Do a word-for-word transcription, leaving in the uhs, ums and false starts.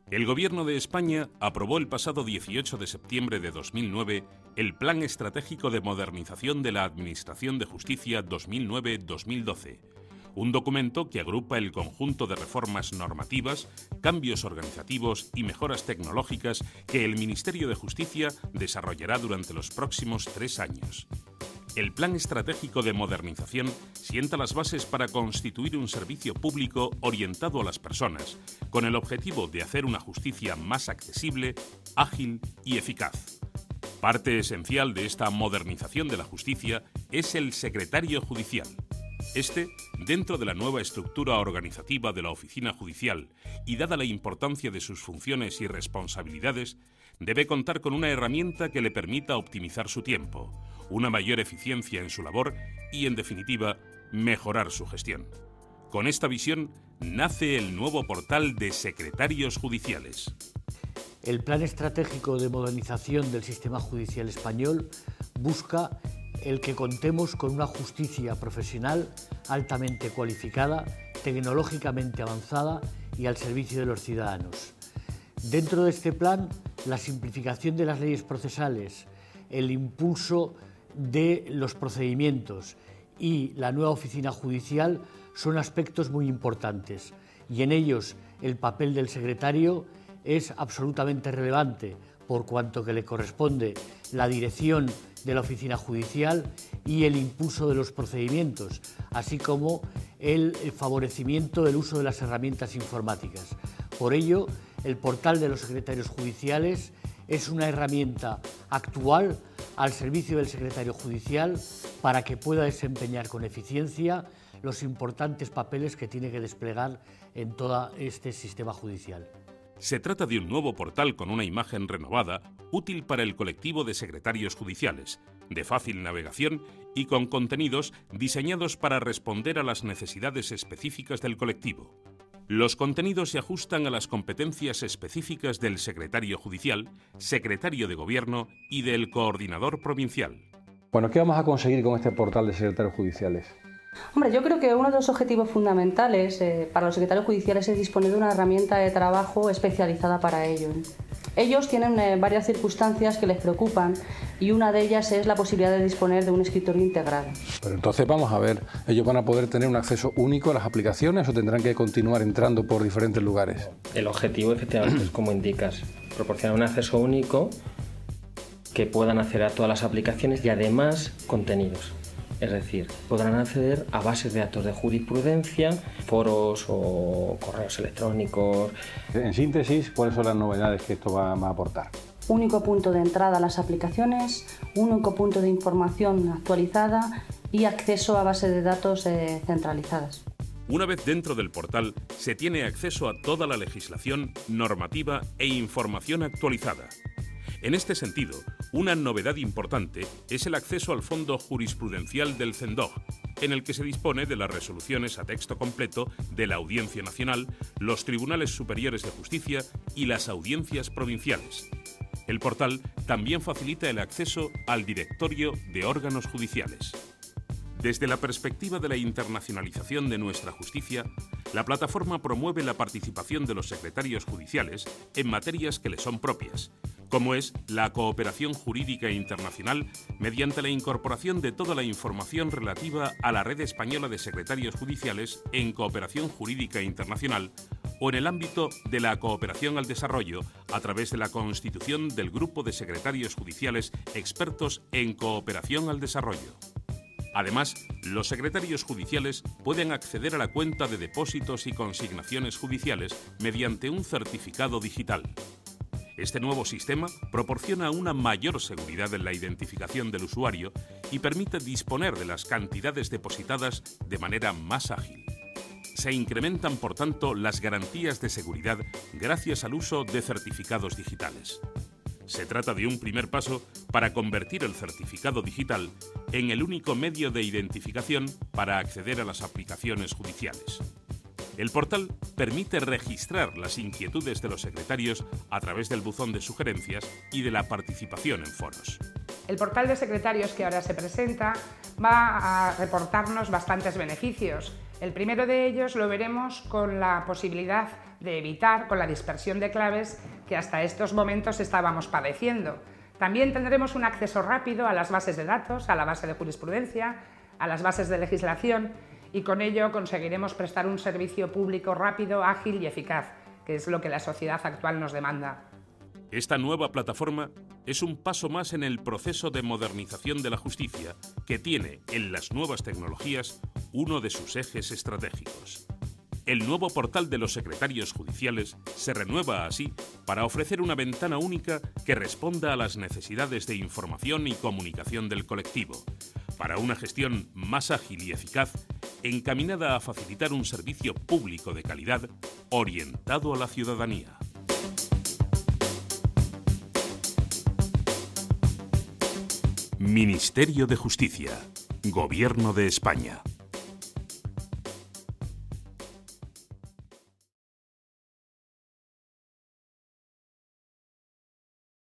El Gobierno de España aprobó el pasado dieciocho de septiembre de dos mil nueve el Plan Estratégico de Modernización de la Administración de Justicia dos mil nueve a dos mil doce, un documento que agrupa el conjunto de reformas normativas, cambios organizativos y mejoras tecnológicas que el Ministerio de Justicia desarrollará durante los próximos tres años. El Plan Estratégico de Modernización sienta las bases para constituir un servicio público orientado a las personas, con el objetivo de hacer una justicia más accesible, ágil y eficaz. Parte esencial de esta modernización de la justicia es el secretario judicial. Este, dentro de la nueva estructura organizativa de la Oficina Judicial y dada la importancia de sus funciones y responsabilidades, debe contar con una herramienta que le permita optimizar su tiempo, una mayor eficiencia en su labor y, en definitiva, mejorar su gestión. Con esta visión nace el nuevo portal de secretarios judiciales. El Plan Estratégico de Modernización del Sistema Judicial Español busca el que contemos con una justicia profesional altamente cualificada, tecnológicamente avanzada y al servicio de los ciudadanos. Dentro de este plan, la simplificación de las leyes procesales, el impulso de los procedimientos y la nueva oficina judicial son aspectos muy importantes, y en ellos el papel del secretario es absolutamente relevante, por cuanto que le corresponde la dirección de la oficina judicial y el impulso de los procedimientos, así como el favorecimiento del uso de las herramientas informáticas. Por ello, el portal de los secretarios judiciales es una herramienta actual al servicio del secretario judicial para que pueda desempeñar con eficiencia los importantes papeles que tiene que desplegar en todo este sistema judicial. Se trata de un nuevo portal con una imagen renovada, útil para el colectivo de secretarios judiciales, de fácil navegación y con contenidos diseñados para responder a las necesidades específicas del colectivo. Los contenidos se ajustan a las competencias específicas del secretario judicial, secretario de Gobierno y del coordinador provincial. Bueno, ¿qué vamos a conseguir con este portal de secretarios judiciales? Hombre, yo creo que uno de los objetivos fundamentales eh, para los secretarios judiciales es disponer de una herramienta de trabajo especializada para ello. Ellos tienen eh, varias circunstancias que les preocupan y una de ellas es la posibilidad de disponer de un escritorio integrado. Pero entonces vamos a ver, ¿ellos van a poder tener un acceso único a las aplicaciones o tendrán que continuar entrando por diferentes lugares? El objetivo, efectivamente, es como indicas, proporcionar un acceso único que puedan acceder a todas las aplicaciones y además contenidos. Es decir, podrán acceder a bases de datos de jurisprudencia, foros o correos electrónicos. En síntesis, ¿cuáles son las novedades que esto va a aportar? Único punto de entrada a las aplicaciones, único punto de información actualizada y acceso a bases de datos eh, centralizadas. Una vez dentro del portal, se tiene acceso a toda la legislación, normativa e información actualizada. En este sentido, una novedad importante es el acceso al fondo jurisprudencial del CENDOG, en el que se dispone de las resoluciones a texto completo de la Audiencia Nacional, los Tribunales Superiores de Justicia y las audiencias provinciales. El portal también facilita el acceso al directorio de órganos judiciales. Desde la perspectiva de la internacionalización de nuestra justicia, la plataforma promueve la participación de los secretarios judiciales en materias que les son propias, como es la cooperación jurídica internacional mediante la incorporación de toda la información relativa a la Red Española de Secretarios Judiciales en Cooperación Jurídica Internacional o en el ámbito de la cooperación al desarrollo a través de la constitución del Grupo de Secretarios Judiciales Expertos en Cooperación al Desarrollo. Además, los secretarios judiciales pueden acceder a la cuenta de depósitos y consignaciones judiciales mediante un certificado digital. Este nuevo sistema proporciona una mayor seguridad en la identificación del usuario y permite disponer de las cantidades depositadas de manera más ágil. Se incrementan, por tanto, las garantías de seguridad gracias al uso de certificados digitales. Se trata de un primer paso para convertir el certificado digital en el único medio de identificación para acceder a las aplicaciones judiciales. El portal permite registrar las inquietudes de los secretarios a través del buzón de sugerencias y de la participación en foros. El portal de secretarios que ahora se presenta va a reportarnos bastantes beneficios. El primero de ellos lo veremos con la posibilidad de evitar, con la dispersión de claves que hasta estos momentos estábamos padeciendo. También tendremos un acceso rápido a las bases de datos, a la base de jurisprudencia, a las bases de legislación, y con ello conseguiremos prestar un servicio público rápido, ágil y eficaz, que es lo que la sociedad actual nos demanda. Esta nueva plataforma es un paso más en el proceso de modernización de la justicia, que tiene en las nuevas tecnologías uno de sus ejes estratégicos. El nuevo portal de los secretarios judiciales se renueva así para ofrecer una ventana única que responda a las necesidades de información y comunicación del colectivo, para una gestión más ágil y eficaz, encaminada a facilitar un servicio público de calidad orientado a la ciudadanía. Ministerio de Justicia, Gobierno de España.